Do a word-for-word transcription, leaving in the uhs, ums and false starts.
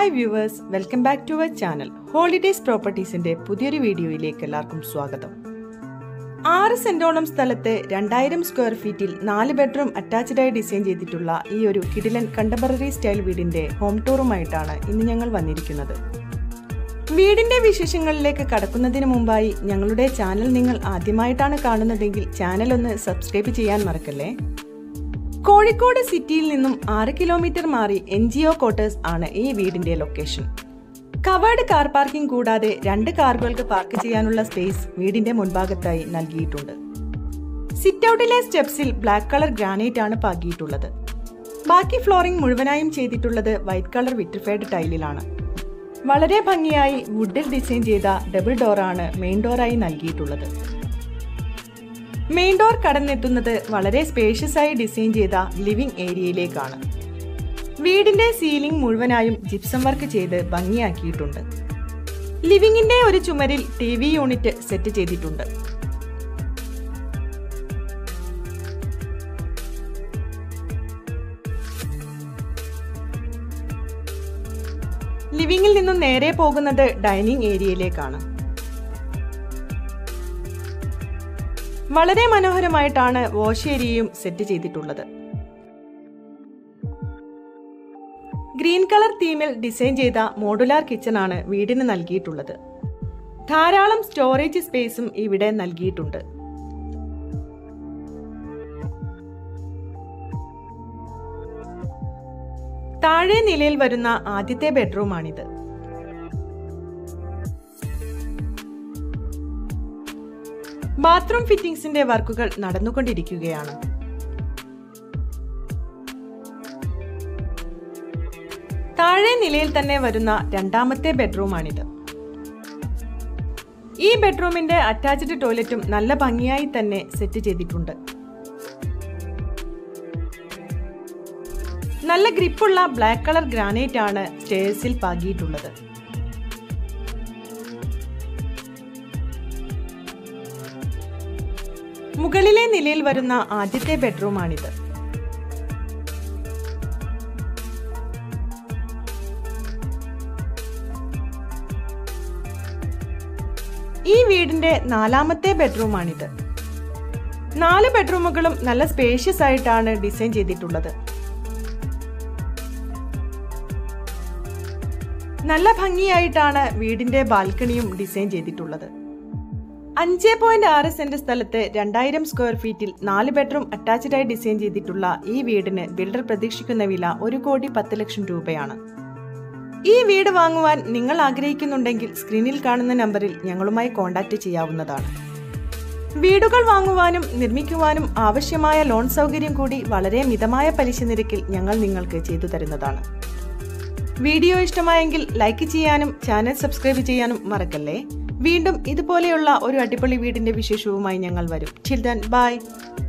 Hi viewers, welcome back to our channel. Holidays Properties ന്റെ പുതിയൊരു വീഡിയോയിലേക്ക് എല്ലാവർക്കും സ്വാഗതം. ആറ് സെന്റോളം സ്ഥലത്ത് രണ്ടായിരം സ്ക്വയർ ഫീറ്റിൽ നാല് ബെഡ്റൂം അറ്റാച്ച്ഡ് ആയി ഡിസൈൻ ചെയ്തിട്ടുള്ള ഈ ഒരു കിടിലൻ കണ്ടംപററി സ്റ്റൈൽ വീടിന്റെ ഹോം ടൂറുമായിട്ടാണ് ഇന്ന് ഞങ്ങൾ വന്നിരിക്കുന്നത്. വീടിന്റെ വിശേഷങ്ങളിലേക്ക് കടക്കുന്നതിന് മുമ്പായി ഞങ്ങളുടെ ചാനൽ നിങ്ങൾ ആദ്യമായിട്ടാണ് കാണുന്നതെങ്കിൽ ചാനൽ ഒന്ന് സബ്സ്ക്രൈബ് ചെയ്യാൻ മറക്കല്ലേ. കോഴിക്കോട് സിറ്റിയിൽ നിന്നും ആറ് കിലോമീറ്റർ മാറി എൻ ജി ഒ ക്വാർട്ടേഴ്സ് ആണ് ഈ വീടിന്റെ ലൊക്കേഷൻ. കവേർഡ് കാർ പാർക്കിംഗ് കൂടാതെ രണ്ട് കാറുകൾക്ക് പാർക്ക് ചെയ്യാനുള്ള സ്പേസ് വീടിന്റെ മുൻഭാഗത്തായി നൽകിയിട്ടുണ്ട്. സിറ്റ് ഔട്ടിലെ സ്റ്റെപ്സിൽ ബ്ലാക്ക് കളർ ഗ്രാനൈറ്റ് ആണ് പാകിയിട്ടുള്ളത്. ബാക്കി ഫ്ലോറിംഗ് മുഴുവനായും ചെയ്തിട്ടുള്ളത് വൈറ്റ് കളർ വിട്രിഫൈഡ് ടൈലിലാണ്. വളരെ ഭംഗിയായി വുഡിൽ ഡിസൈൻ ചെയ്ത ഡബിൾ ഡോറാണ് മെയിൻ ഡോറായി നൽകിയിട്ടുള്ളത്. മെയിൻ ഡോർ കടന്നെത്തുന്നത് വളരെ സ്പേഷ്യസ് ആയി ഡിസൈൻ ചെയ്ത ലിവിംഗ് ഏരിയയിലേക്കാണ്. വീടിന്റെ സീലിംഗ് മുഴുവനായും ജിപ്സം വർക്ക് ചെയ്ത് ഭംഗിയാക്കിയിട്ടുണ്ട്. ലിവിംഗിന്റെ ഒരു ചുമരിൽ ടി വി യൂണിറ്റ് സെറ്റ് ചെയ്തിട്ടുണ്ട്. ലിവിംഗിൽ നിന്നും നേരെ പോകുന്നത് ഡൈനിങ് ഏരിയയിലേക്കാണ്. വളരെ മനോഹരമായിട്ടാണ് വാഷ് ഏരിയയും സെറ്റ് ചെയ്തിട്ടുള്ളത്. ഗ്രീൻ കളർ തീമിൽ ഡിസൈൻ ചെയ്ത മോഡുലാർ കിച്ചൺ ആണ് വീടിന് നൽകിയിട്ടുള്ളത്. ധാരാളം സ്റ്റോറേജ് സ്പേസും ഇവിടെ നൽകിയിട്ടുണ്ട്. താഴെ നിലയിൽ വരുന്ന ആദ്യത്തെ ബെഡ്റൂമാണിത്. ബാത്റൂം ഫിറ്റിംഗ്സിന്റെ വർക്കുകൾ നടന്നുകൊണ്ടിരിക്കുകയാണ്. താഴെ നിലയിൽ തന്നെ വരുന്ന രണ്ടാമത്തെ ബെഡ്റൂമാണിത്. ഈ ബെഡ്റൂമിന്റെ അറ്റാച്ച്ഡ് ടോയ്ലറ്റും നല്ല ഭംഗിയായി തന്നെ സെറ്റ് ചെയ്തിട്ടുണ്ട്. നല്ല ഗ്രിപ്പുള്ള ബ്ലാക്ക് കളർ ഗ്രാനൈറ്റ് ആണ് സ്റ്റെയർസിൽ പാകിയിട്ടുള്ളത്. മുകളിലെ നിലയിൽ വരുന്ന ആദ്യത്തെ ബെഡ്റൂമാണിത്. ഈ വീടിന്റെ നാലാമത്തെ ബെഡ്റൂമാണിത്. നാല് ബെഡ്റൂമുകളും നല്ല സ്പേഷ്യസ് ആയിട്ടാണ് ഡിസൈൻ ചെയ്തിട്ടുള്ളത്. നല്ല ഭംഗിയായിട്ടാണ് വീടിന്റെ ബാൽക്കണിയും ഡിസൈൻ ചെയ്തിട്ടുള്ളത്. അഞ്ച് പോയിന്റ് ആറ് സെന്റ് സ്ഥലത്ത് രണ്ടായിരം സ്ക്വയർ ഫീറ്റിൽ നാല് ബെഡ്റൂം അറ്റാച്ച്ഡ് ആയി ഡിസൈൻ ചെയ്തിട്ടുള്ള ഈ വീടിന് ബിൽഡർ പ്രതീക്ഷിക്കുന്ന വില ഒരു കോടി പത്ത് ലക്ഷം രൂപയാണ്. ഈ വീട് വാങ്ങുവാൻ നിങ്ങൾ ആഗ്രഹിക്കുന്നുണ്ടെങ്കിൽ സ്ക്രീനിൽ കാണുന്ന നമ്പറിൽ ഞങ്ങളുമായി കോൺടാക്ട് ചെയ്യാവുന്നതാണ്. വീടുകൾ വാങ്ങുവാനും നിർമ്മിക്കുവാനും ആവശ്യമായ ലോൺ സൗകര്യം കൂടി വളരെ മിതമായ പലിശ നിരക്കിൽ ഞങ്ങൾ നിങ്ങൾക്ക് ചെയ്തു തരുന്നതാണ്. വീഡിയോ ഇഷ്ടമായെങ്കിൽ ലൈക്ക് ചെയ്യാനും ചാനൽ സബ്സ്ക്രൈബ് ചെയ്യാനും മറക്കല്ലേ. വീണ്ടും ഇതുപോലെയുള്ള ഒരു അടിപൊളി വീടിന്റെ വിശേഷവുമായി ഞങ്ങൾ വരും. Till then, bye.